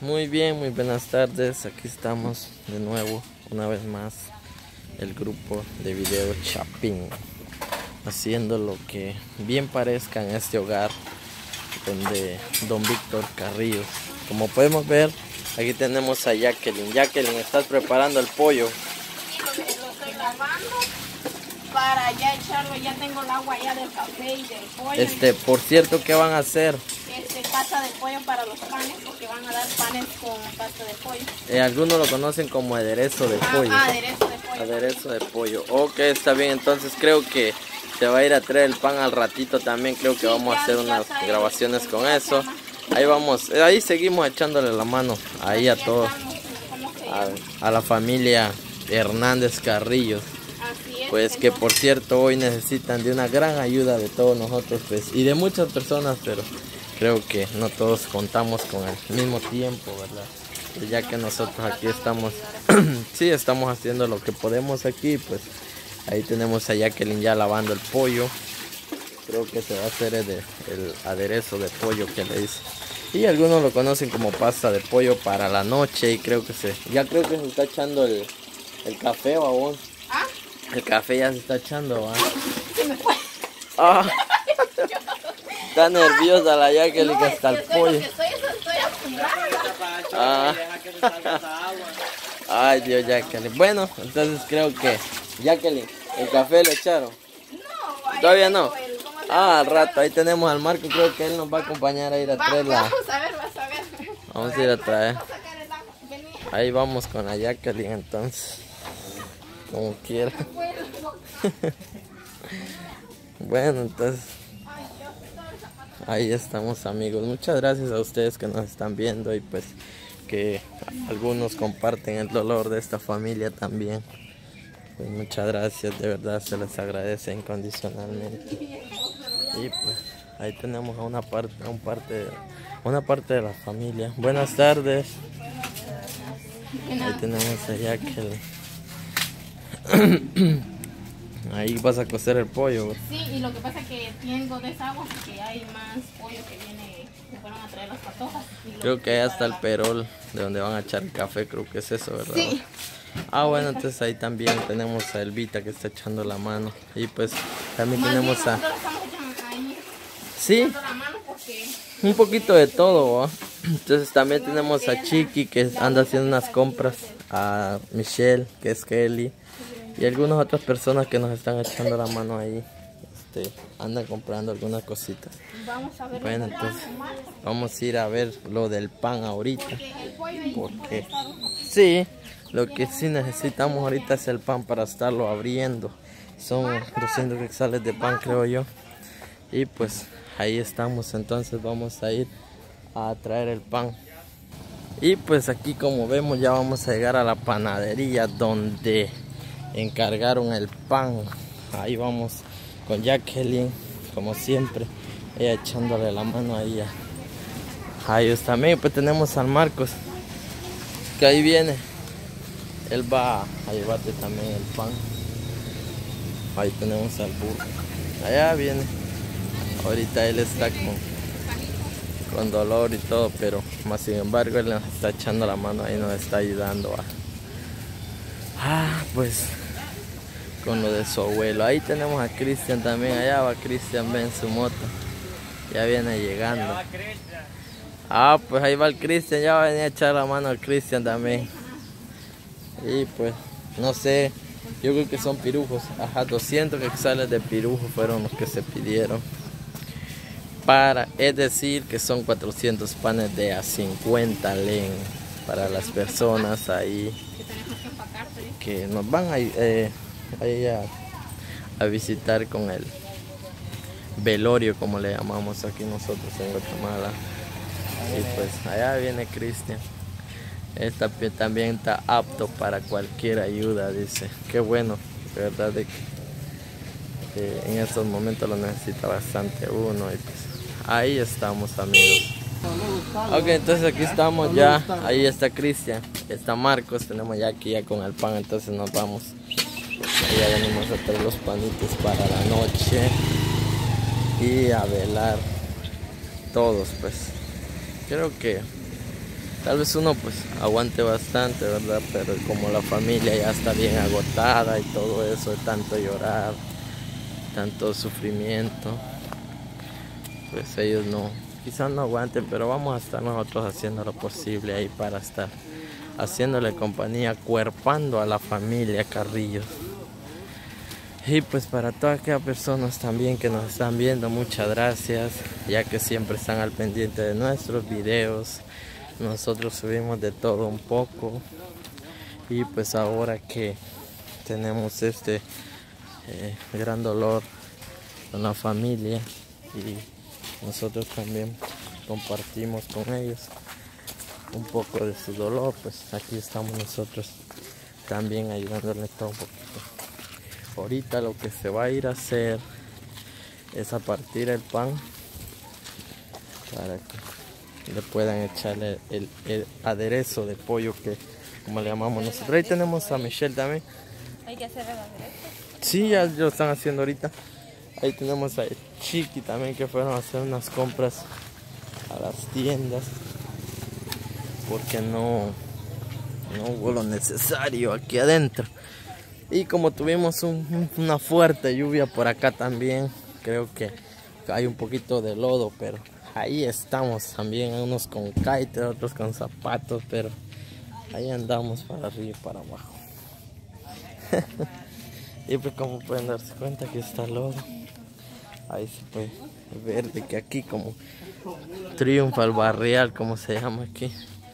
muy bien, muy buenas tardes. Aquí estamos de nuevo, una vez más, el grupo de video Chapín, haciendo lo que bien parezca en este hogar donde don Víctor Carrillo. Como podemos ver, aquí tenemos a Jacqueline. Jacqueline, ¿estás preparando el pollo? Sí, lo estoy lavando para ya echarlo. Ya tengo el agua ya del café y del pollo. Por cierto, ¿qué van a hacer? Pasta de pollo para los panes, porque van a dar panes con pasta de pollo. Algunos lo conocen como aderezo de pollo. Aderezo de pollo. Aderezo de pollo. Ok, está bien. Entonces creo que se va a ir a traer el pan al ratito también. Creo que vamos a hacer unas grabaciones con eso. Ahí vamos, ahí seguimos echándole la mano ahí a todos, a la familia Hernández Carrillo. Pues que por cierto hoy necesitan de una gran ayuda de todos nosotros, pues, y de muchas personas, pero creo que no todos contamos con el mismo tiempo, ¿verdad? Y ya que nosotros aquí estamos, sí, estamos haciendo lo que podemos aquí, pues ahí tenemos a Jacqueline ya lavando el pollo. Creo que se va a hacer el aderezo de pollo que le hice. Y algunos lo conocen como pasta de pollo para la noche. Y creo que ya creo que se está echando el café, babón. ¿Ah? El café ya se está echando, ¿va? Se me fue. Ah. Está nerviosa la Jacqueline, que hasta el pollo. Ay, Dios, Jacqueline. Bueno, entonces creo que Jacqueline, el café le echaron. No, todavía no. Al rato, ahí tenemos al Marco, creo que él nos va a acompañar a ir a traerla. Vamos a ver, vas a ver. Vamos a ir a traer. Ahí vamos con la Jacqueline entonces. Como quiera. Bueno, entonces ahí estamos, amigos. Muchas gracias a ustedes que nos están viendo y pues que algunos comparten el dolor de esta familia también. Pues muchas gracias, de verdad se les agradece incondicionalmente. Y pues ahí tenemos a una parte de la familia. Buenas tardes. Ahí tenemos a Jacqueline. Ahí vas a cocer el pollo, ¿verdad? Sí, y lo que pasa es que tengo desagüe porque hay más pollo que fueron a traer las patojas. Creo que ahí está el perol de donde van a echar el café, creo que es eso, ¿verdad? Sí. Bueno, entonces ahí también tenemos a Elvita que está echando la mano. Y pues también tenemos a... Sí, un poquito de todo, ¿va? Entonces también tenemos a Chiqui que anda haciendo unas compras, a Michelle que es Kelly y algunas otras personas que nos están echando la mano ahí. Andan comprando algunas cositas. Bueno, entonces vamos a ir a ver lo del pan ahorita, porque sí, lo que sí necesitamos ahorita es el pan para estarlo abriendo. Son 200 quetzales de pan, creo yo. Y pues ahí estamos, entonces vamos a ir a traer el pan. Y pues aquí, como vemos, ya vamos a llegar a la panadería donde encargaron el pan. Ahí vamos con Jacqueline, como siempre, ella echándole la mano ahí a ellos también. Pues tenemos al Marcos, que ahí viene. Él va a llevarte también el pan. Ahí tenemos al burro. Allá viene. Ahorita él está con dolor y todo, pero más sin embargo él nos está echando la mano ahí, nos está ayudando pues con lo de su abuelo. Ahí tenemos a Cristian también. Allá va Cristian, ven su moto. Ya viene llegando. Pues ahí va el Cristian, ya va a venir a echar la mano al Cristian también. Y pues, no sé, yo creo que son pirujos. 200 quetzales de pirujos fueron los que se pidieron. Es decir, que son 400 panes de a 50 len para las personas ahí que nos van a visitar con el velorio, como le llamamos aquí nosotros en Guatemala. Y pues allá viene Cristian. También está apto para cualquier ayuda, dice. Qué bueno, de verdad, de que en estos momentos lo necesita bastante uno. Y pues ahí estamos, amigos. Ok, entonces aquí estamos ya. Ahí está Cristian, está Marcos. Tenemos ya aquí con el pan, entonces nos vamos. Ya venimos a traer los panitos para la noche y a velar todos, pues. Creo que Tal vez uno pues aguante bastante, ¿verdad? Pero como la familia ya está bien agotada y todo eso, de tanto llorar, tanto sufrimiento, pues ellos no, quizás no aguanten, pero vamos a estar nosotros haciendo lo posible ahí para estar haciéndole compañía, cuerpando a la familia Carrillos. Y pues para todas aquellas personas también que nos están viendo, muchas gracias, ya que siempre están al pendiente de nuestros videos. Nosotros subimos de todo un poco. Y pues ahora que tenemos este gran dolor con la familia, y nosotros también compartimos con ellos un poco de su dolor, pues aquí estamos nosotros también ayudándoles todo un poquito. Ahorita lo que se va a ir a hacer es a partir el pan para que le puedan echarle el aderezo de pollo, que como le llamamos nosotros. Ahí tenemos a Michelle también. Hay que hacer el aderezo. Sí, ya lo están haciendo ahorita. Ahí tenemos a Chiqui también, que fueron a hacer unas compras a las tiendas porque no hubo lo necesario aquí adentro. Y como tuvimos una fuerte lluvia por acá también, creo que hay un poquito de lodo, pero ahí estamos también, unos con kite, otros con zapatos, pero ahí andamos para arriba y para abajo. Y pues como pueden darse cuenta, aquí está el lodo. Ahí se puede ver de que aquí como triunfa el barrial, como se llama aquí.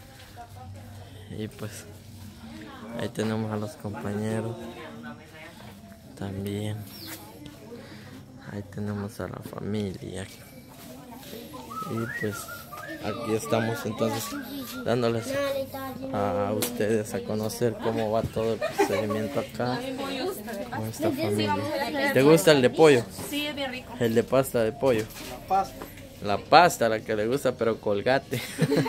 Y pues ahí tenemos a los compañeros también. Ahí tenemos a la familia. Y pues aquí estamos entonces dándoles a ustedes a conocer cómo va todo el procedimiento acá con esta familia. ¿Te gusta el de pollo? Sí, es bien rico. El de pasta de pollo. La pasta, la que le gusta, pero colgate.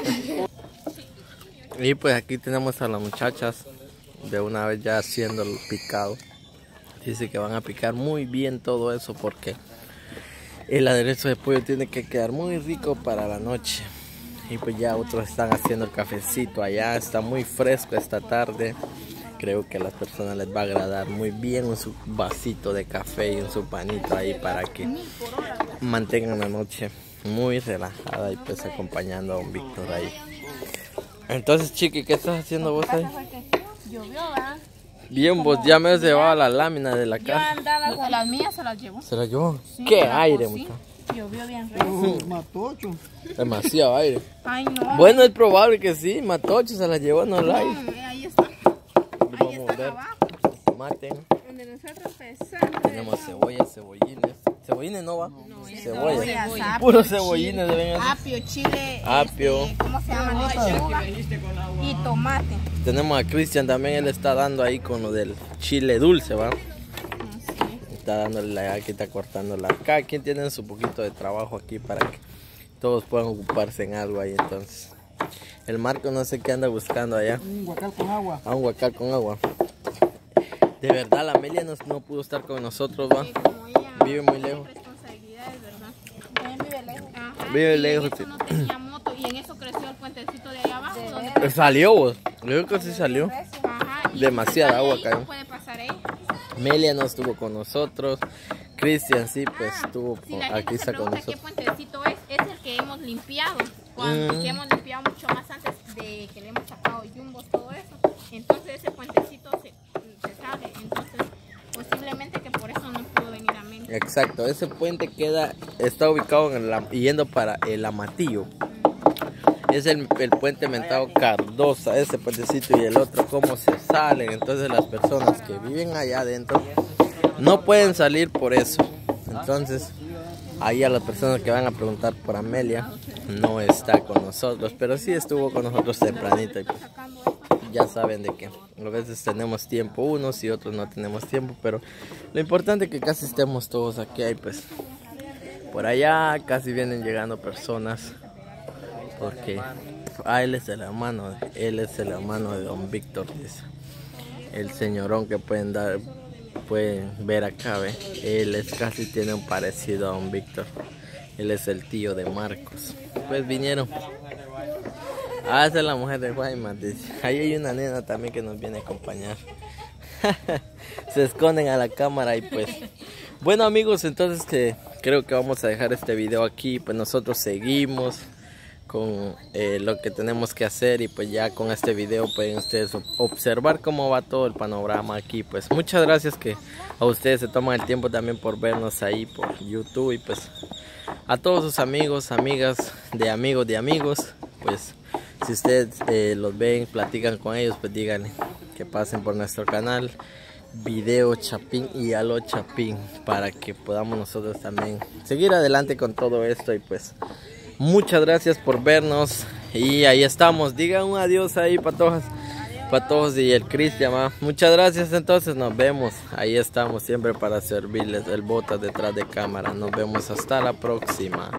Y pues aquí tenemos a las muchachas de una vez ya haciendo el picado. Dice que van a picar muy bien todo eso porque el aderezo de pollo tiene que quedar muy rico para la noche. Y pues ya otros están haciendo el cafecito allá. Está muy fresco esta tarde. Creo que a las personas les va a agradar muy bien un su vasito de café y un su panito ahí para que mantengan la noche muy relajada y pues acompañando a don Víctor ahí. Entonces, Chiqui, ¿qué estás haciendo vos ahí? Llovió, ¿verdad? Bien, vos ya me has llevado la lámina de la Yo casa. andaba con las mías, se las llevó. ¿Se la llevó? Sí, ¡Qué se la aire, cosí. muchacho! Llovió bien rico. Matocho. Demasiado aire. Ay, no. Bueno, es probable que sí, Matocho se la llevó, no la hay. Ahí está. Ahí Vamos a está ver. abajo. Maten. Donde nosotros pesamos. Tenemos cebollas, cebollines. ¿Cebollines no va? Cebolla. Cebolla, Puros cebollines deben ser. apio, chile. Apio. ¿Cómo se llama? Lechuga y tomate. Tenemos a Cristian también, él está dando ahí con lo del chile dulce, ¿va? Está dándole aquí, está cortándola. Cada quien tiene su poquito de trabajo aquí para que todos puedan ocuparse en algo ahí. Entonces el Marco no sé qué anda buscando allá. Un guacal con agua. Un guacal con agua. De verdad la Amelia no pudo estar con nosotros, va. Vive muy lejos. Responsabilidades, ¿verdad? También vive lejos. Ajá. Vive Y lejos, en eso sí. no tenía moto y en eso creció el puentecito de ahí abajo. Donde Salió vos. Yo creo que sí salió. Ajá, y Demasiada si agua ahí, cayó. no puede pasar ahí. Amelia no estuvo con nosotros. Cristian sí, pues estuvo Si la gente aquí se está con pregunta qué nosotros. puentecito es el que hemos limpiado. Que hemos limpiado mucho más antes de que le hemos sacado yumbos, todo eso. Entonces ese puentecito se sale. Entonces posiblemente que por eso no pudo venir a México. Exacto, ese puente está ubicado yendo para el Amatillo. Es el puente mentado Cardosa, ese puentecito, y el otro cómo se salen. Entonces las personas que viven allá adentro no pueden salir por eso. Entonces ahí a las personas que van a preguntar por Amelia, no está con nosotros, pero sí estuvo con nosotros tempranito. Y pues, ya saben de que a veces tenemos tiempo unos y otros no tenemos tiempo, pero lo importante es que casi estemos todos aquí. Y pues por allá casi vienen llegando personas, porque él es el hermano de don Víctor, dice. El señorón que pueden ver acá, ¿ve? Él casi tiene un parecido a don Víctor. Él es el tío de Marcos. Pues vinieron Ah, esa es la mujer de Guaymas, dice. Ahí hay una nena también que nos viene a acompañar. Se esconden a la cámara y pues... Bueno amigos, entonces creo que vamos a dejar este video aquí. Pues nosotros seguimos con lo que tenemos que hacer. Y pues ya con este video pueden ustedes observar cómo va todo el panorama aquí. Pues muchas gracias que a ustedes se toman el tiempo también por vernos ahí por YouTube. Y pues a todos sus amigos, amigas, de amigos, pues si ustedes los ven, platican con ellos, pues díganle que pasen por nuestro canal Video Chapín y Aló Chapín, para que podamos nosotros también seguir adelante con todo esto. Y pues muchas gracias por vernos y ahí estamos. Digan un adiós ahí para todos y el Cristian, ¿va? Muchas gracias, entonces nos vemos. Ahí estamos siempre para servirles, el Botas detrás de cámara. Nos vemos hasta la próxima.